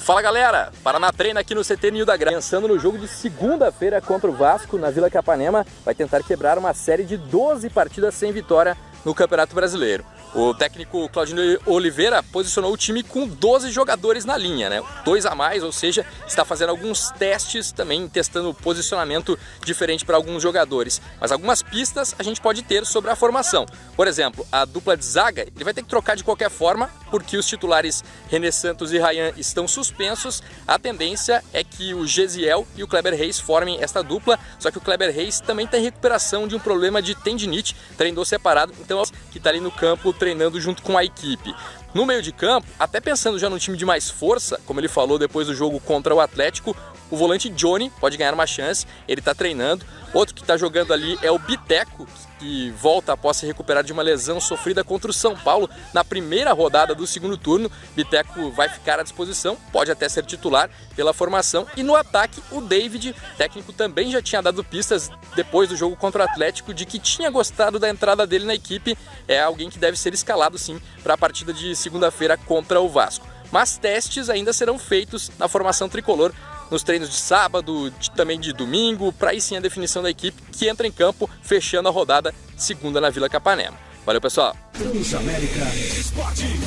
Fala galera, Paraná treina aqui no CT Ninho da Graça. Pensando no jogo de segunda-feira contra o Vasco na Vila Capanema, vai tentar quebrar uma série de 12 partidas sem vitória no Campeonato Brasileiro. O técnico Claudinei Oliveira posicionou o time com 12 jogadores na linha, né? 2 a mais, ou seja, está fazendo alguns testes também, testando posicionamento diferente para alguns jogadores. Mas algumas pistas a gente pode ter sobre a formação. Por exemplo, a dupla de zaga, ele vai ter que trocar de qualquer forma, porque os titulares René Santos e Ryan estão suspensos. A tendência é que o Gesiel e o Kleber Reis formem esta dupla, só que o Kleber Reis também tem recuperação de um problema de tendinite, treinou separado, então que está ali no campo treinando junto com a equipe. No meio de campo, até pensando já num time de mais força, como ele falou depois do jogo contra o Atlético, o volante Johnny pode ganhar uma chance, ele está treinando. Outro que está jogando ali é o Biteco, que volta após se recuperar de uma lesão sofrida contra o São Paulo na primeira rodada do segundo turno. Biteco vai ficar à disposição, pode até ser titular pela formação. E no ataque, o David, técnico, também já tinha dado pistas depois do jogo contra o Atlético de que tinha gostado da entrada dele na equipe. É alguém que deve ser escalado sim para a partida de segunda-feira contra o Vasco. Mas testes ainda serão feitos na formação tricolor nos treinos de sábado, também de domingo, para aí sim a definição da equipe que entra em campo, fechando a rodada segunda na Vila Capanema. Valeu, pessoal! Transamérica Esporte.